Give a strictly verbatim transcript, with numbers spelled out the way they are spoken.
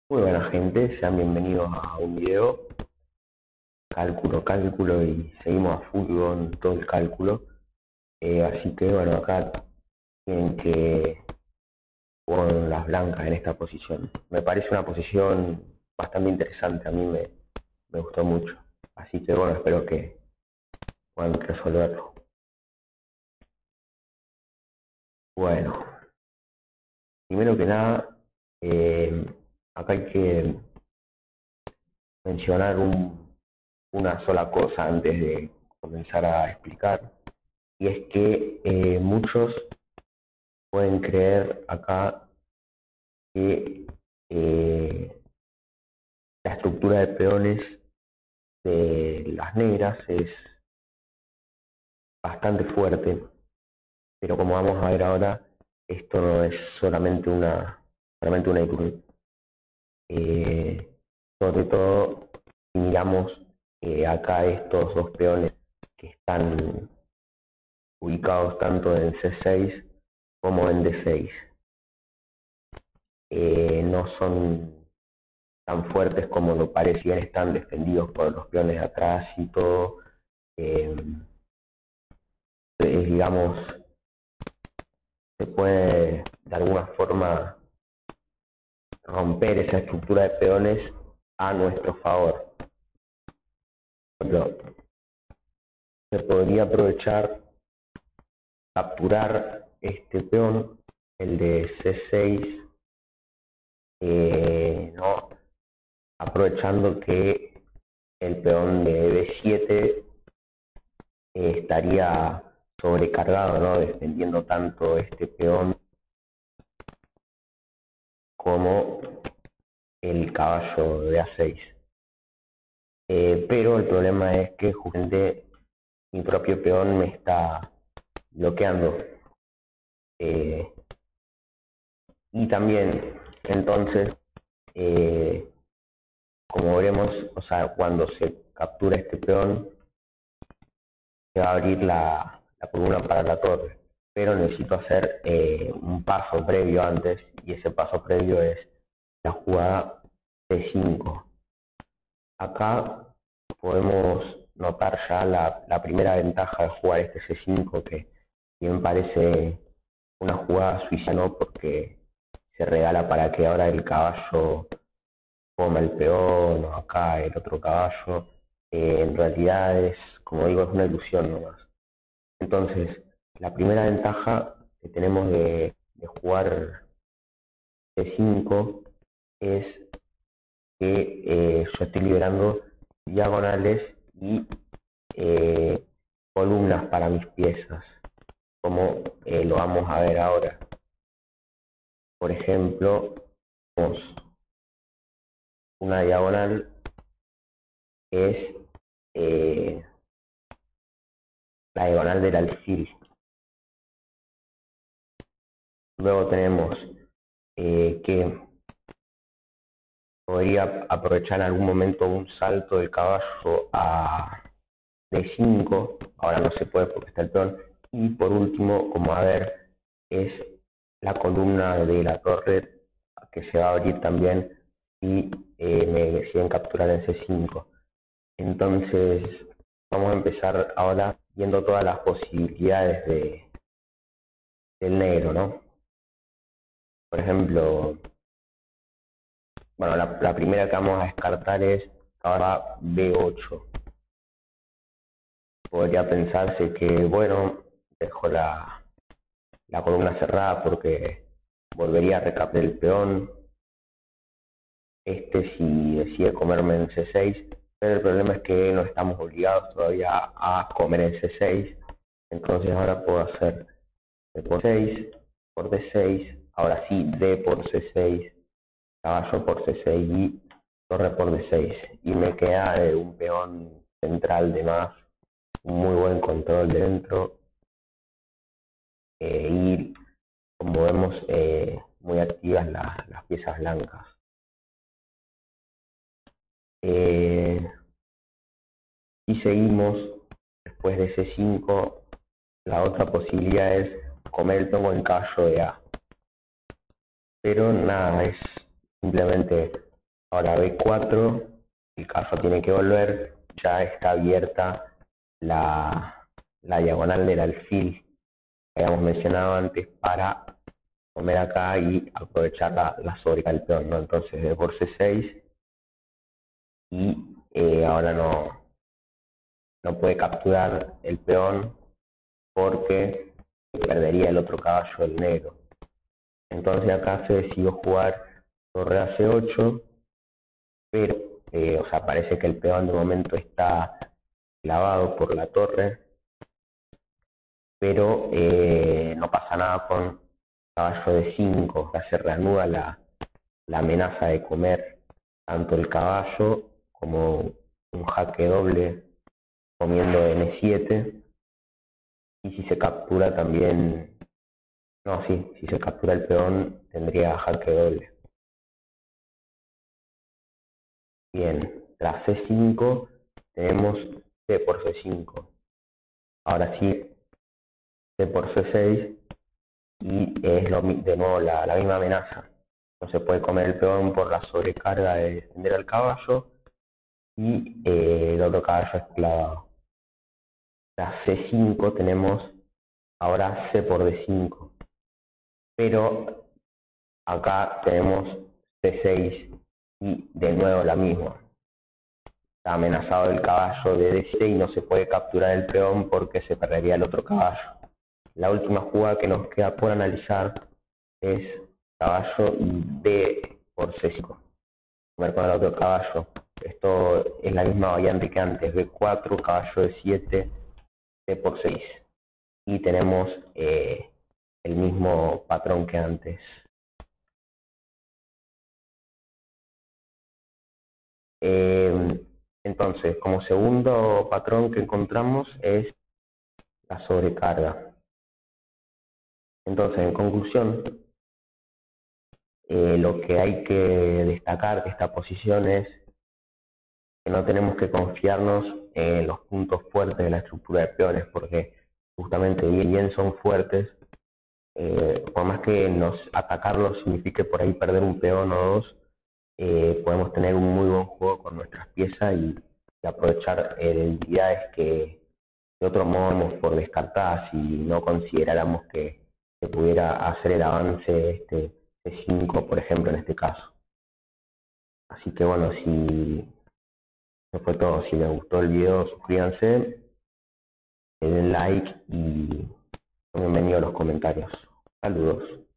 Muy buena gente, sean bienvenidos a un video, cálculo, cálculo y seguimos a full con todo el cálculo. Eh, así que bueno, acá tienen que poner las blancas en esta posición. Me parece una posición bastante interesante, a mí me, me gustó mucho. Así que bueno, espero que puedan resolverlo. Bueno, primero que nada, eh, acá hay que mencionar un, una sola cosa antes de comenzar a explicar. Y es que eh, muchos pueden creer acá que eh, la estructura de peones de las negras es bastante fuerte, pero como vamos a ver ahora, esto no es solamente una, solamente una ilusión. Eh, sobre todo, si miramos eh, acá estos dos peones que están ubicados tanto en C seis como en D seis. Eh, no son tan fuertes como lo parecían, están defendidos por los peones de atrás y todo. Eh, es, digamos, se puede de alguna forma romper esa estructura de peones a nuestro favor. Pero se podría aprovechar, capturar este peón, el de C seis, eh, ¿no? Aprovechando que el peón de B siete eh, estaría sobrecargado, ¿no? Defendiendo tanto este peón como el caballo de A seis. Eh, pero el problema es que justamente mi propio peón me está bloqueando. Eh, y también, entonces, eh, como veremos, o sea, cuando se captura este peón, se va a abrir la, la columna para la torre. Pero necesito hacer eh, un paso previo antes, y ese paso previo es la jugada C cinco. Acá podemos notar ya la, la primera ventaja de jugar este C cinco, que bien parece una jugada suiza, ¿no? Porque se regala para que ahora el caballo coma el peón, o acá el otro caballo. Eh, en realidad es, como digo, es una ilusión nomás. Entonces, la primera ventaja que tenemos de, de jugar C cinco es que eh, yo estoy liberando diagonales y eh, columnas para mis piezas, como eh, lo vamos a ver ahora. Por ejemplo, tenemos una diagonal es eh, la diagonal del alfil. Luego tenemos eh, que podría aprovechar en algún momento un salto del caballo a D cinco, ahora no se puede porque está el peón. Y por último, como a ver, es la columna de la torre que se va a abrir también y eh, me deciden capturar en C cinco. Entonces vamos a empezar ahora viendo todas las posibilidades de, del negro, ¿no? Por ejemplo, bueno, la, la primera que vamos a descartar es ahora B ocho. Podría pensarse que, bueno, dejo la, la columna cerrada porque volvería a recapturar el peón. Este si decide comerme en C seis, pero el problema es que no estamos obligados todavía a comer en C seis. Entonces ahora puedo hacer D por seis, por D seis, ahora sí D por C seis, caballo por C seis y torre por D seis. Y me queda eh, un peón central de más, un muy buen control de dentro, eh, y como vemos eh, muy activas la, las piezas blancas. Eh, y seguimos, después de C cinco, la otra posibilidad es comer el peón en caballo de A. Pero nada, es simplemente Ahora B cuatro, el caballo tiene que volver, ya está abierta la, la diagonal del alfil que habíamos mencionado antes para comer acá y aprovechar la, la sobrecarga del peón, ¿no? Entonces D por C seis y eh, ahora no, no puede capturar el peón porque perdería el otro caballo, el negro. Entonces acá se decidió jugar torre a C ocho, pero eh, o sea, parece que el peón de momento está clavado por la torre, pero eh, no pasa nada con caballo de cinco, ya se reanuda la, la amenaza de comer tanto el caballo como un jaque doble comiendo N siete, y si se captura también, no, sí, si se captura el peón tendría jaque doble. Bien, tras C cinco tenemos C por C cinco. Ahora sí, C por C seis y es lo, de nuevo la, la misma amenaza. No se puede comer el peón por la sobrecarga de defender al caballo y eh, el otro caballo es clavado. Tras C cinco tenemos ahora C por D cinco. Pero acá tenemos C seis y de nuevo la misma. Está amenazado el caballo de D siete y no se puede capturar el peón porque se perdería el otro caballo. La última jugada que nos queda por analizar es caballo B por C cinco. Comer con el otro caballo. Esto es la misma variante que antes. B cuatro, caballo de siete, C por seis. Y tenemos eh, el mismo patrón que antes. Eh, entonces, como segundo patrón que encontramos es la sobrecarga. Entonces, en conclusión, eh, lo que hay que destacar de esta posición es que no tenemos que confiarnos en los puntos fuertes de la estructura de peones, porque justamente bien, bien son fuertes, eh, por más que nos atacarlos signifique por ahí perder un peón o dos, eh, podemos tener un muy buen juego con nuestras piezas y, y aprovechar eh, debilidades que de otro modo damos por descartadas si no consideráramos que se pudiera hacer el avance este C cinco, por ejemplo, en este caso. Así que bueno, si eso fue todo. Si les gustó el video, suscríbanse, den like y bienvenidos a los comentarios. Saludos.